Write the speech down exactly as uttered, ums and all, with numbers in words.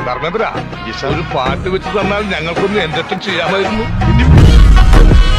ധർമ്മേന്ദ്ര ഒരു പാട്ട് വെച്ച് തന്നാൽ ഞങ്ങൾക്കൊന്ന് എന്തെങ്കിലും ചെയ്യാമായിരുന്നു.